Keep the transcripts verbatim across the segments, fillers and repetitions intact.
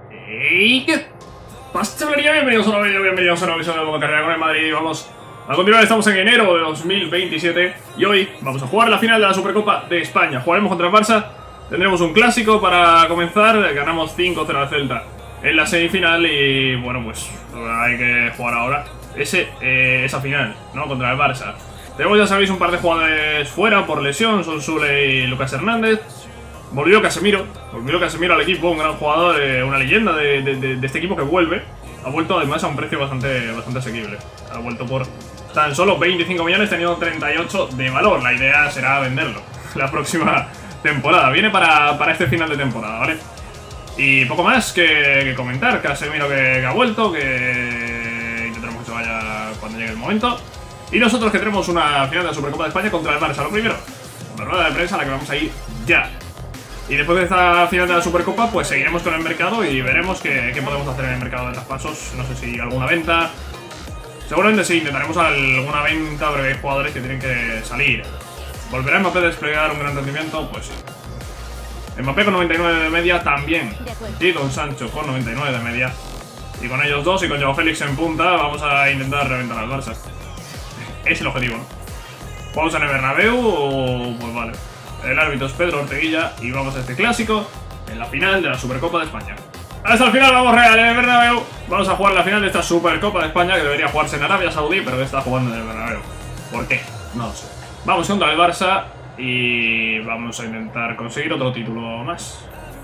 ¡Ey! ¿Qué pasa, chavalería? Bienvenidos a un nuevo vídeo, bienvenidos a una nueva visión de Modo Carrera con el Madrid. Vamos a continuar, estamos en enero de dos mil veintisiete y hoy vamos a jugar la final de la Supercopa de España. Jugaremos contra el Barça, tendremos un clásico para comenzar, ganamos cinco cero al Celta en la semifinal y bueno, pues hay que jugar ahora ese, eh, esa final, ¿no? Contra el Barça. Tenemos, ya sabéis, un par de jugadores fuera por lesión, son Sule y Lucas Hernández. Volvió Casemiro, volvió Casemiro al equipo, un gran jugador, eh, una leyenda de, de, de, de este equipo que vuelve. Ha vuelto además a un precio bastante, bastante asequible. Ha vuelto por tan solo veinticinco millones, teniendo treinta y ocho de valor. La idea será venderlo la próxima temporada. Viene para, para este final de temporada, ¿vale? Y poco más que, que comentar. Casemiro que, que ha vuelto, que intentaremos que se vaya cuando llegue el momento. Y nosotros que tenemos una final de la Supercopa de España contra el Barça. Lo primero, una rueda de prensa a la que vamos a ir ya. Y después de esta final de la Supercopa, pues seguiremos con el mercado y veremos qué, qué podemos hacer en el mercado de traspasos. No sé si alguna venta. Seguramente sí, intentaremos alguna venta, pero hay jugadores que tienen que salir. ¿Volverá Mbappé a desplegar un gran rendimiento? Pues sí. Mbappé con noventa y nueve de media también. Y Don Sancho con noventa y nueve de media. Y con ellos dos y con Joao Félix en punta vamos a intentar reventar al Barça. Es el objetivo, ¿no? ¿Vamos en el Bernabéu? Pues vale. El árbitro es Pedro Orteguilla y vamos a este clásico en la final de la Supercopa de España. Hasta el final vamos real en el Bernabéu. Vamos a jugar la final de esta Supercopa de España que debería jugarse en Arabia Saudí, pero que está jugando en el Bernabéu. ¿Por qué? No lo sé. Vamos contra el Barça y vamos a intentar conseguir otro título más.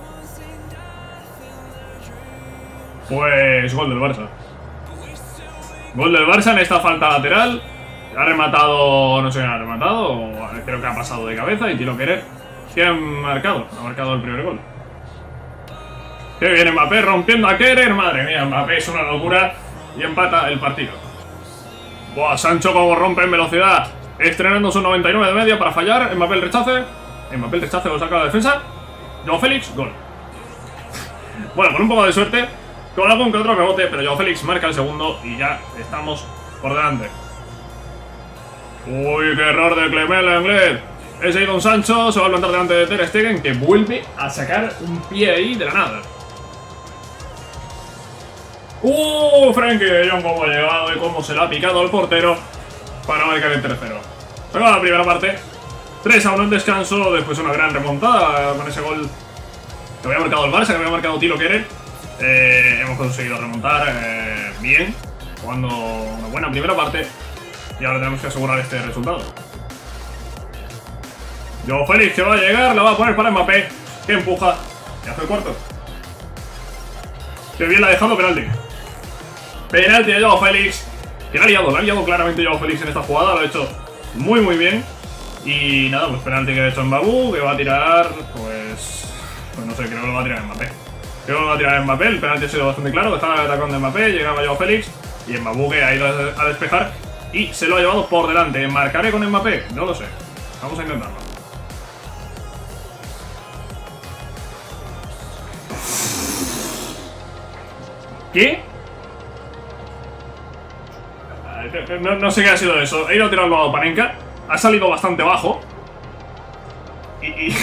Pues gol del Barça. Gol del Barça en esta falta lateral. Ha rematado, no sé quién ha rematado, o creo que ha pasado de cabeza y tiro querer. ¿Quién ha marcado? Ha marcado el primer gol. Que viene Mbappé rompiendo a Kerer. Madre mía, Mbappé es una locura y empata el partido. Buah, Sancho como rompe en velocidad. Estrenando su noventa y nueve de media para fallar. Mbappé el rechace. Mbappé el rechace lo saca la defensa. Joao Félix, gol. Bueno, con un poco de suerte, con algún que otro rebote, pero Joao Félix marca el segundo y ya estamos por delante. Uy, qué error de Clement Lenglet. Ese ahí Don Sancho se va a plantar delante de Ter Stegen, que vuelve a sacar un pie ahí de la nada. Uh, Frenkie de Jong cómo ha llegado y cómo se le ha picado al portero para marcar el tercero. Se acaba la primera parte. tres a uno en descanso, después una gran remontada con ese gol que había marcado el Barça, que había marcado Tilo Kerer. Eh, hemos conseguido remontar eh, bien, jugando una buena primera parte. Y ahora tenemos que asegurar este resultado. Joao Félix que va a llegar, la va a poner para Mbappé, que empuja y hace el cuarto. Que bien la ha dejado, penalti. Penalti de Joao Félix, que la ha liado, la ha liado claramente Joao Félix en esta jugada, lo ha hecho muy muy bien. Y nada, pues penalti que ha hecho Mbappé, que va a tirar, pues... Pues no sé, creo que lo va a tirar Mbappé. Creo que lo va a tirar Mbappé, el penalti ha sido bastante claro, dejaba el atacón de Mbappé, llegaba Joao Félix y Mbappé que ha ido a despejar. Y se lo ha llevado por delante. ¿Marcaré con Mbappé? No lo sé. Vamos a intentarlo. ¿Qué? No, no sé qué ha sido eso. He ido a tirarlo a Panenka. Ha salido bastante bajo. Y... Y,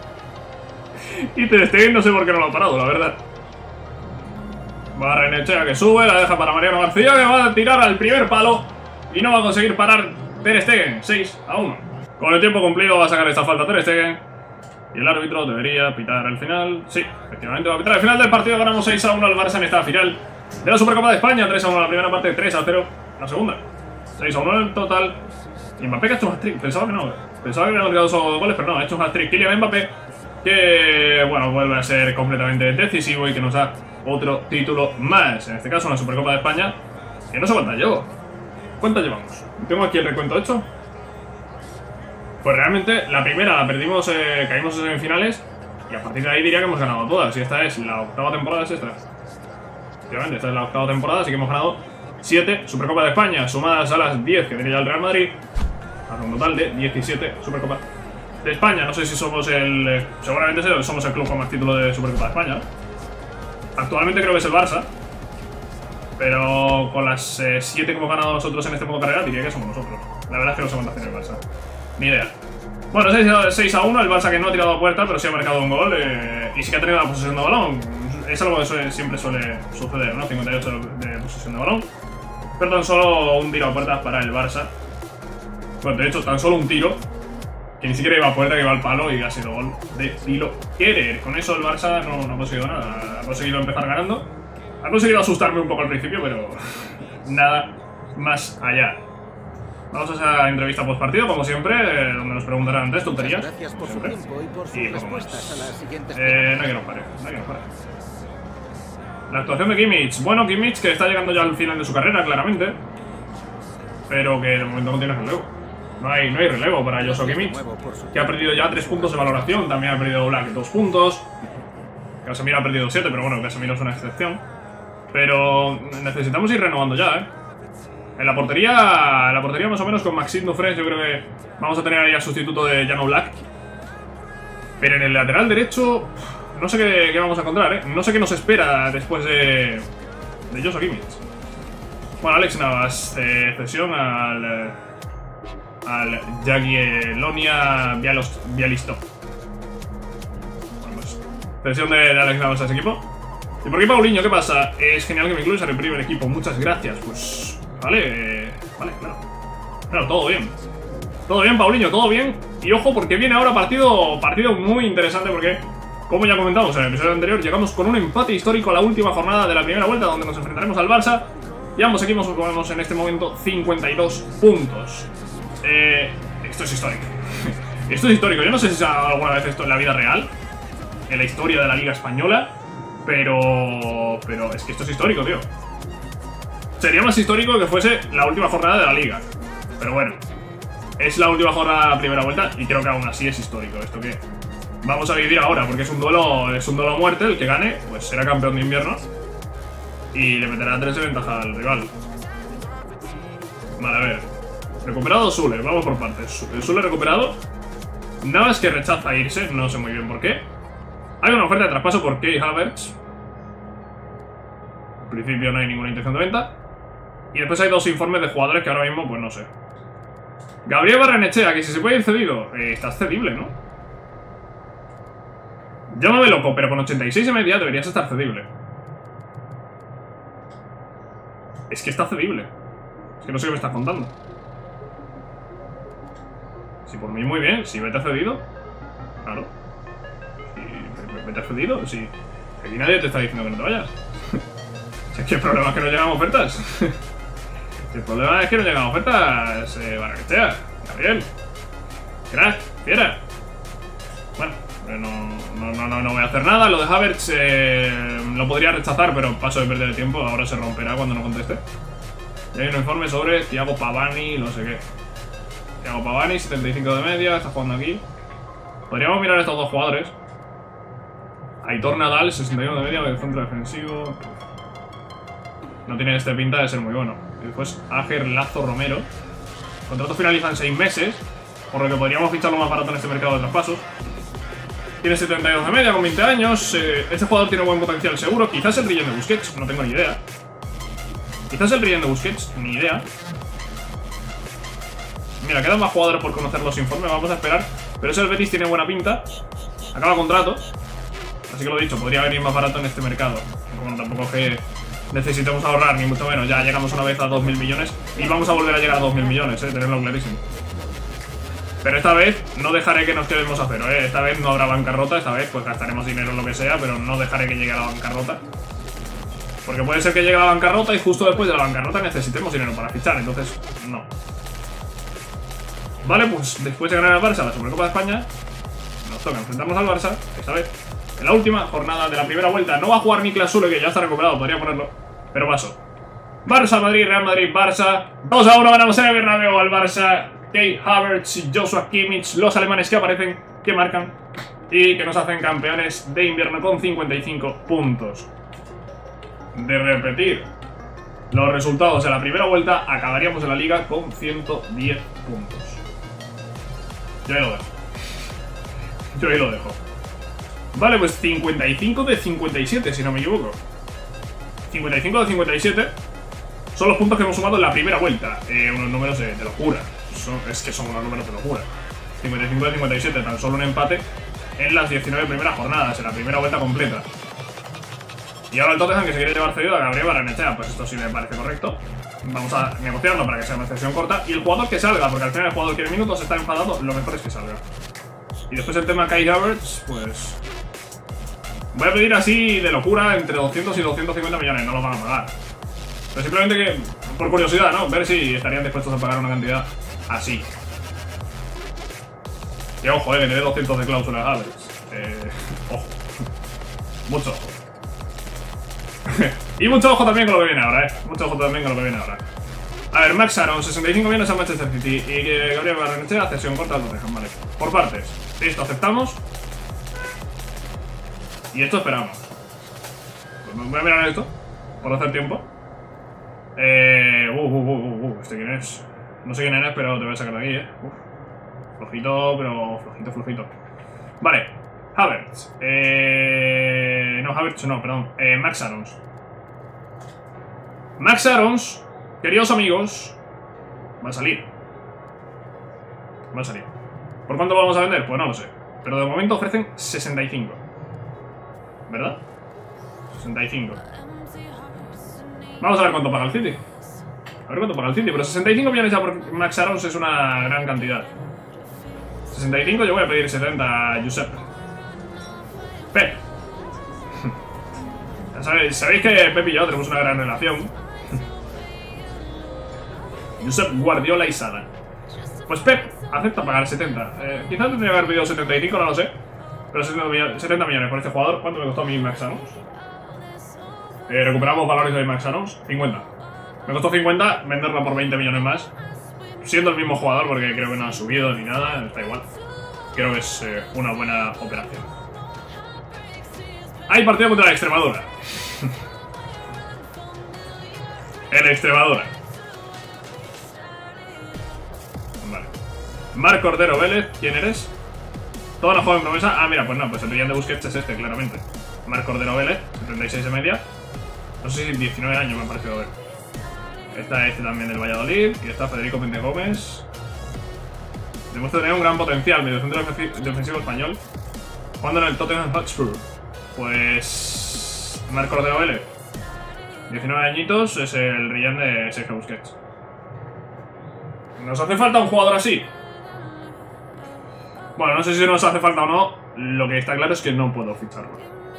y Ter Stegen no sé por qué no lo ha parado, la verdad. Barrenechea que sube. La deja para Mariano García, que va a tirar al primer palo. Y no va a conseguir parar Ter Stegen, seis a uno. Con el tiempo cumplido va a sacar esta falta Ter Stegen. Y el árbitro debería pitar el final. Sí, efectivamente va a pitar el final del partido. Ganamos seis a uno al Barça en esta final de la Supercopa de España. tres a uno la primera parte, tres a cero la segunda. seis a uno en total. Y Mbappé que ha hecho un hat-trick. Pensaba que no. Pensaba que había marcado dos goles, pero no, ha hecho un hat-trick. Kylian Mbappé, que bueno, vuelve a ser completamente decisivo y que nos da otro título más. En este caso, una Supercopa de España. Que no sé cuántas llevo. ¿Cuántas llevamos? Tengo aquí el recuento hecho. Pues realmente la primera la perdimos, eh, caímos en semifinales. Y a partir de ahí diría que hemos ganado todas. Y esta es la octava temporada, es esta. Efectivamente, esta es la octava temporada, así que hemos ganado siete Supercopa de España, sumadas a las diez que tenía ya el Real Madrid. A un total de diecisiete Supercopa de España. No sé si somos el... Eh, seguramente somos el club con más títulos de Supercopa de España. Actualmente creo que es el Barça. Pero con las siete eh, que hemos ganado nosotros en este modo carrera, diría que somos nosotros. La verdad es que no sé cuántas tiene el Barça. Ni idea. Bueno, seis a uno, el Barça que no ha tirado a puerta, pero sí ha marcado un gol. Eh, y sí que ha tenido la posesión de balón. es algo que suele, siempre suele suceder, ¿no? cincuenta y ocho de posesión de balón. Pero tan solo un tiro a puerta para el Barça. Bueno, de hecho, tan solo un tiro. Que ni siquiera iba a puerta, que iba al palo y ha sido gol de Tilo Kerer. Con eso el Barça no, no ha conseguido nada. Ha conseguido empezar ganando. Ha conseguido asustarme un poco al principio, pero nada más allá. Vamos a esa entrevista post partido, como siempre, eh, donde nos preguntarán antes tonterías. Gracias por su tiempo y por sus Y poco respuestas a más. las siguientes Eh, no hay que nos pare, no hay que nos pare. La actuación de Kimmich. Bueno, Kimmich que está llegando ya al final de su carrera, claramente. Pero que de momento no tiene relevo. No hay, no hay relevo para Joshua Kimmich, que ha perdido ya tres puntos de valoración. También ha perdido Black dos puntos. Casemiro ha perdido siete, pero bueno, Casemiro es una excepción. Pero necesitamos ir renovando ya, ¿eh? En la portería, en la portería más o menos con Maxime Dufresne, yo creo que vamos a tener ahí al sustituto de Jan Oblak. Pero en el lateral derecho, no sé qué, qué vamos a encontrar, ¿eh? No sé qué nos espera después de, de Joshua Kimmich. Bueno, Alex Navas, eh, cesión al, eh, al Jagiellonia Bialystok. Bueno, pues, cesión de, de Alex Navas a ese equipo. ¿Y por qué Paulinho? ¿Qué pasa? Es genial que me incluyas en el primer equipo, muchas gracias. Pues, vale, eh, vale, claro. Claro, todo bien. Todo bien, Paulinho, todo bien. Y ojo, porque viene ahora partido, partido muy interesante, porque, como ya comentamos en el episodio anterior, llegamos con un empate histórico a la última jornada de la primera vuelta, donde nos enfrentaremos al Barça. Y ambos equipos ponemos en este momento cincuenta y dos puntos. Eh, esto es histórico. Esto es histórico. Yo no sé si se ha dado alguna vez esto en la vida real, en la historia de la Liga Española, pero... Pero es que esto es histórico, tío. Sería más histórico que fuese la última jornada de la Liga. Pero bueno, es la última jornada de la primera vuelta y creo que aún así es histórico esto que vamos a vivir ahora, porque es un duelo, es un duelo a muerte. El que gane, pues será campeón de invierno y le meterá tres de ventaja al rival. Vale, a ver. Recuperado Sule, vamos por partes. El Sule recuperado. Navas que rechaza irse, no sé muy bien por qué. Hay una oferta de traspaso por Kai Havertz. En principio no hay ninguna intención de venta. Y después hay dos informes de jugadores que ahora mismo, pues no sé. Gabriel Barrenechea, que si se puede ir cedido, eh, está cedible, ¿no? Llámame loco, pero con ochenta y seis de media deberías estar cedible. Es que está cedible. Es que no sé qué me estás contando. Si por mí muy bien, si vete cedido. Claro. Si vete cedido, si aquí nadie te está diciendo que no te vayas. Si es que el problema es que no llegan ofertas. Si el problema es que no llegan ofertas, eh, Barrenechea, Gabriel, crack, fiera. Bueno, no, no, no, no voy a hacer nada. Lo de Havertz eh, lo podría rechazar, pero paso de perder el tiempo. Ahora se romperá cuando no conteste. Y hay un informe sobre Thiago Pavani, no sé qué. Thiago Pavani, setenta y cinco de media, está jugando aquí. Podríamos mirar a estos dos jugadores. Aitor Nadal, sesenta y uno de media, del centro defensivo. No tiene este pinta de ser muy bueno. Y después Ager Lazo Romero. El contrato finaliza en seis meses, por lo que podríamos ficharlo más barato en este mercado de traspasos. Tiene setenta y dos de media, con veinte años. Eh, este jugador tiene buen potencial seguro. Quizás el Rillén de Busquets, no tengo ni idea. Quizás el Rillén de Busquets, ni idea. Mira, quedan más jugadores por conocer los informes, vamos a esperar. Pero ese el Betis tiene buena pinta. Acaba contrato. Así que lo dicho, podría venir más barato en este mercado. Bueno, tampoco es que necesitemos ahorrar, ni mucho menos. Ya llegamos una vez a dos mil millones y vamos a volver a llegar a dos mil millones, eh, tenerlo clarísimo. Pero esta vez no dejaré que nos quedemos a cero, eh. Esta vez no habrá bancarrota, esta vez pues gastaremos dinero en lo que sea, pero no dejaré que llegue a la bancarrota. Porque puede ser que llegue a la bancarrota y justo después de la bancarrota necesitemos dinero para fichar, entonces no. Vale, pues después de ganar al Barça la Supercopa de España, nos toca enfrentarnos al Barça, esta vez en la última jornada de la primera vuelta. No va a jugar Niklas Sule, que ya está recuperado, podría ponerlo, pero paso. Barça, Madrid, Real Madrid, Barça. dos a uno ganamos en el Bernabéu al Barça. Kai Havertz y Joshua Kimmich, los alemanes que aparecen, que marcan y que nos hacen campeones de invierno con cincuenta y cinco puntos. De repetir los resultados de la primera vuelta, acabaríamos en la liga con ciento diez puntos. Yo ahí lo dejo. Yo ahí lo dejo. Vale, pues cincuenta y cinco de cincuenta y siete, si no me equivoco. cincuenta y cinco de cincuenta y siete son los puntos que hemos sumado en la primera vuelta. Eh, unos números de, de locura. Son, es que son unos números de locura. cincuenta y cinco de cincuenta y siete, tan solo un empate en las diecinueve primeras jornadas, en la primera vuelta completa. Y ahora el Tottenham que se quiere llevar cedido a Gabriel Barrenechea. Pues esto sí me parece correcto. Vamos a negociarlo para que sea una sesión corta. Y el jugador que salga, porque al final el jugador quiere minutos, está enfadado, lo mejor es que salga. Y después el tema Kai Havertz, pues... voy a pedir así de locura entre doscientos y doscientos cincuenta millones, no los van a pagar. Pero simplemente que, por curiosidad, ¿no? Ver si estarían dispuestos a pagar una cantidad así. Y ojo, eh, que tiene doscientos de cláusula Havertz. Eh, ojo. Mucho ojo. Y mucho ojo también con lo que viene ahora, eh. Mucho ojo también con lo que viene ahora. A ver, Max Aaron, sesenta y cinco millones a Manchester City. Y que Gabriel Barrenechea, cesión corta al Tottenham, vale. Por partes. Listo, aceptamos. Y esto esperamos. Pues voy a mirar esto. Por hacer tiempo. Eh. Uh, uh, uh, uh, uh. ¿Este quién es? No sé quién eres, pero te voy a sacar de aquí, eh. Uf. Flojito, pero flojito, flojito. Vale. Havertz. Eh. No, Havertz no, perdón. Eh, Max Aarons. Max Aarons, queridos amigos, va a salir. Va a salir. ¿Por cuánto lo vamos a vender? Pues no lo sé. Pero de momento ofrecen sesenta y cinco. ¿Verdad? sesenta y cinco. Vamos a ver cuánto paga el City. A ver cuánto paga el City. Pero sesenta y cinco millones ya por Max Aarons es una gran cantidad. sesenta y cinco, yo voy a pedir setenta a Josep. Pep. Ya sabéis, sabéis que Pep y yo tenemos una gran relación. Josep Guardiola y Sada. Pues Pep acepta pagar setenta. Eh, quizás tendría que haber pedido setenta y cinco, no lo sé. Pero setenta millones por este jugador. ¿Cuánto me costó a mí Max Aarons? Eh, recuperamos valores de Max Aarons. cincuenta. Me costó cincuenta venderlo por veinte millones más. Siendo el mismo jugador, porque creo que no ha subido ni nada. Está igual. Creo que es eh, una buena operación. Hay partido contra la Extremadura. El Extremadura. Vale. Marc Cordero Vélez, ¿quién eres? Toda la joven promesa. Ah, mira, pues no, pues el brillante Busquets es este, claramente. Marc Cordero Vélez, setenta y seis de media. No sé si diecinueve años me ha parecido ver. Está este también del Valladolid. Y está Federico Pente Gómez. Demuestra tener un gran potencial, mediocentro defensivo español. Jugando en el Tottenham Hotspur. Pues... Marc Cordero Vélez, diecinueve añitos, es el Rillán de Sergio Busquets. ¿Nos hace falta un jugador así? Bueno, no sé si nos hace falta o no. Lo que está claro es que no puedo ficharlo.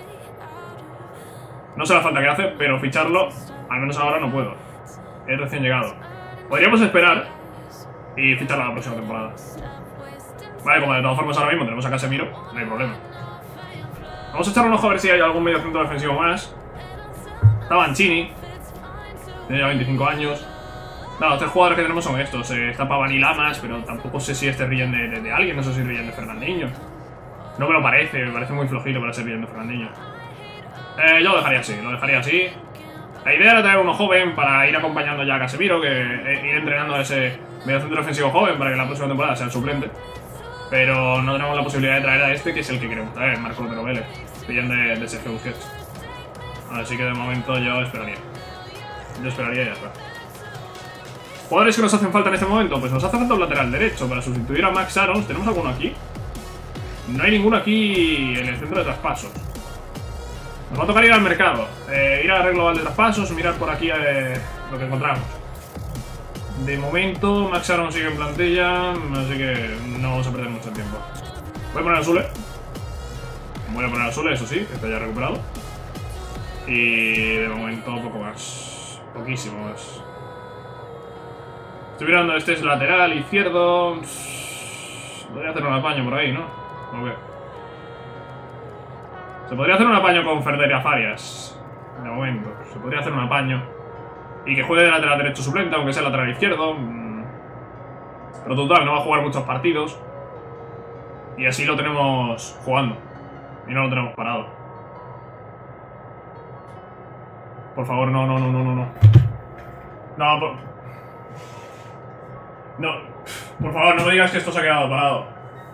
No sé la falta que hace, pero ficharlo, al menos ahora no puedo. Es recién llegado. Podríamos esperar y ficharlo la próxima temporada. Vale, como de todas formas ahora mismo tenemos a Casemiro, no hay problema. Vamos a echar un ojo a ver si hay algún medio centro defensivo más. Está Mancini. Tiene ya veinticinco años. No, los tres jugadores que tenemos son estos. Eh, está Paván y Lamas, pero tampoco sé si este rillen de, de, de alguien. No sé si rillen de Fernandinho. No me lo parece, me parece muy flojito para ser rillen de Fernandinho. Eh, yo lo dejaría así, lo dejaría así. La idea era traer uno joven para ir acompañando ya a Casemiro, que eh, ir entrenando a ese medio centro defensivo joven para que la próxima temporada sea el suplente. Pero no tenemos la posibilidad de traer a este, que es el que queremos traer, Marc Cordero Vélez, rillen de, de Sergio Busquets. Así que de momento yo esperaría. Yo esperaría y ya está. ¿Jugadores que nos hacen falta en este momento? Pues nos hace falta un lateral derecho para sustituir a Max Aarons. ¿Tenemos alguno aquí? No hay ninguno aquí en el centro de traspasos. Nos va a tocar ir al mercado, eh, ir a la red global de traspasos, mirar por aquí eh, lo que encontramos. De momento Max Aarons sigue en plantilla, así que no vamos a perder mucho tiempo. Voy a poner a Sule. Voy a poner a Sule, eso sí, que está ya recuperado. Y de momento poco más. Poquísimo más. Estoy mirando, este es lateral izquierdo. Podría hacer un apaño por ahí, ¿no? ¿O qué? Se podría hacer un apaño con Ferderia Farias. De momento. Se podría hacer un apaño. Y que juegue de lateral derecho suplente, aunque sea lateral izquierdo. Pero total, no va a jugar muchos partidos. Y así lo tenemos jugando. Y no lo tenemos parado. Por favor, no, no, no, no, no, no. No, por... No, por favor, no me digas que esto se ha quedado parado.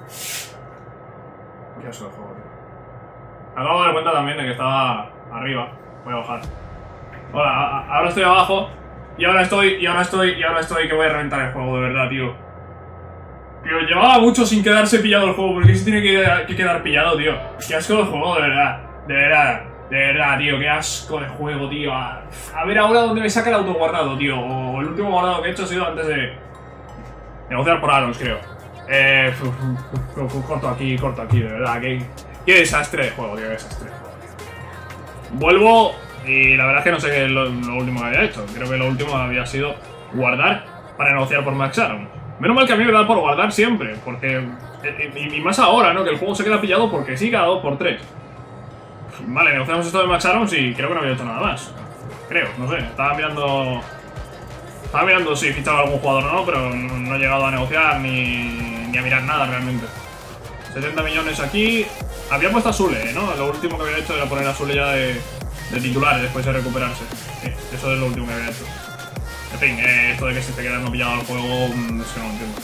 Qué asco de juego, tío. Me acabo de dar cuenta también de que estaba arriba. Voy a bajar. Hola, a, a, ahora estoy abajo. Y ahora estoy, y ahora estoy, y ahora estoy que voy a reventar el juego, de verdad, tío. Tío, llevaba mucho sin quedarse pillado el juego. ¿Por qué se tiene que, que quedar pillado, tío? Qué asco de juego, de verdad. De verdad. De verdad, tío, qué asco de juego, tío. A, a ver ahora dónde me saca el autoguardado, tío. O el último guardado que he hecho ha sido antes de negociar por Arons, creo. Eh, uf, uf, uf, corto aquí, corto aquí, de verdad. Qué, qué desastre de juego, tío, qué desastre de juego. Vuelvo y la verdad es que no sé qué es lo, lo último que había hecho. Creo que lo último había sido guardar para negociar por Max Arons. Menos mal que a mí me da por guardar siempre, porque... Y, y más ahora, ¿no? Que el juego se queda pillado porque sí, cada dos por tres. Vale, negociamos esto de Max Arons y creo que no había hecho nada más. Creo, no sé, estaba mirando... Estaba mirando si fichaba algún jugador o no, pero no, no he llegado a negociar ni, ni a mirar nada realmente. setenta millones aquí... Había puesto a Sule, ¿no? Lo último que había hecho era poner a Sule ya de, de titular después de recuperarse. Sí, eso es lo último que había hecho. En fin, eh, esto de que se te quedando pillado el juego, es que no lo entiendo.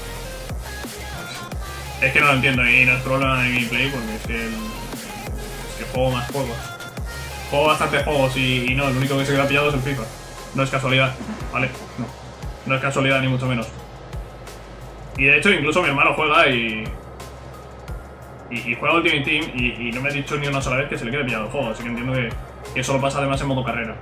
Es que no lo entiendo y no es problema de mi play porque es que, el, es que juego más juegos. Juego bastantes juegos y, y no, el único que se queda pillado es el FIFA. No es casualidad, ¿vale? No. No es casualidad ni mucho menos. Y de hecho incluso mi hermano juega y... Y, y juega Ultimate Team y, y no me ha dicho ni una sola vez que se le quede pillado el juego. Así que entiendo que, que eso lo pasa además en modo carrera.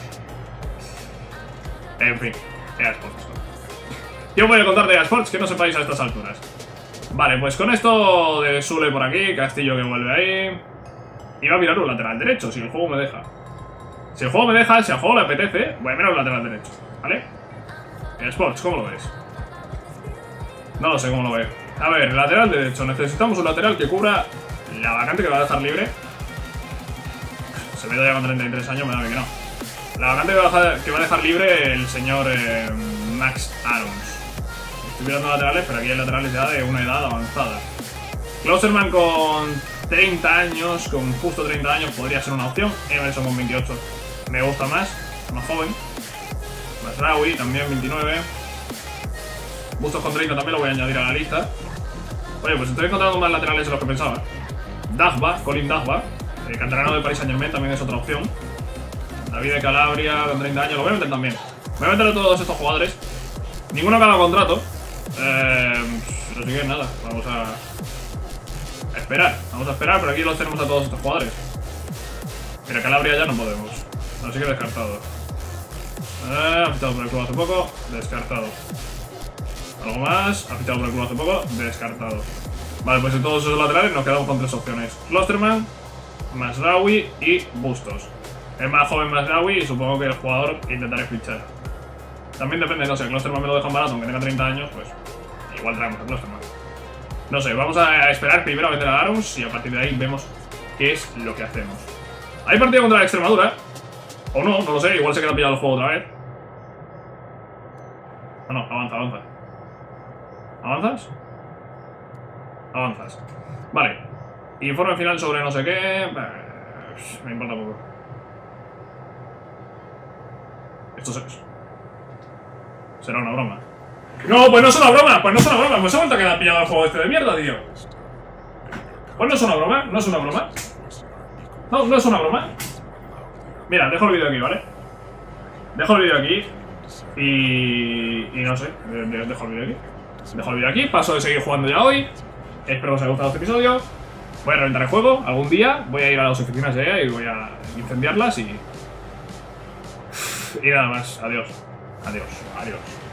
En fin, E A Sports. Yo voy a contar de E A Sports que no sepáis a estas alturas. Vale, pues con esto de Sule por aquí, Castillo que vuelve ahí. Iba a mirar un lateral derecho, si el juego me deja. Si el juego me deja, si al juego le apetece, voy a mirar un lateral derecho, ¿vale? E A Sports, ¿cómo lo ves? No lo sé cómo lo veo. A ver, lateral derecho, necesitamos un lateral que cubra la vacante que va a dejar libre. Se me da ya con treinta y tres años, me da bien que no. La vacante que va a dejar, que va a dejar libre el señor eh, Max Arons. Estoy mirando laterales, pero aquí hay laterales ya de una edad avanzada. Klosterman con treinta años, con justo treinta años, podría ser una opción. Emerson con veintiocho me gusta más, más joven. Masraoui también veintinueve. Bustos con treinta también lo voy a añadir a la lista. Oye, pues estoy encontrando más laterales de los que pensaba. Dagba, Colin Dagba, el canterano del Paris Saint Germain también es otra opción. David de Calabria con treinta años, lo voy a meter también. Voy a meter a todos estos jugadores. Ninguno acaba contrato. Eh, no sé qué, nada. Vamos a... a esperar. Vamos a esperar, pero aquí los tenemos a todos estos jugadores. Mira, Calabria ya no podemos. Así que descartado. Eh, ha fichado por el club hace poco. Descartado. Algo más. Ha fichado por el club hace poco. Descartado. Vale, pues en todos esos laterales nos quedamos con tres opciones. Klosterman, Masraoui y Bustos. Es más joven Masraoui y supongo que el jugador intentaré fichar. También depende, no sé, Klosterman me lo dejan barato, aunque tenga treinta años, pues igual traemos a Klosterman. No sé, vamos a esperar primero a vender a Arons y a partir de ahí vemos qué es lo que hacemos. Hay partido contra la Extremadura. O no, no lo sé, igual se queda pillado el juego otra vez. No, no, avanza, avanza. ¿Avanzas? Avanzas. Vale. Informe final sobre no sé qué. Me importa poco. Esto es... será una broma. No, pues no es una broma, pues no es una broma. Pues se ha vuelto a quedar pillado el juego este de mierda, tío. Pues no es una broma, no es una broma. No, no es una broma. Mira, dejo el vídeo aquí, ¿vale? Dejo el vídeo aquí. Y... y no sé, dejo el vídeo aquí. Dejo el vídeo aquí, paso de seguir jugando ya hoy. Espero que os haya gustado este episodio. Voy a reventar el juego algún día. Voy a ir a las oficinas de E A y voy a incendiarlas y... y nada más. Adiós. Adiós. Adiós.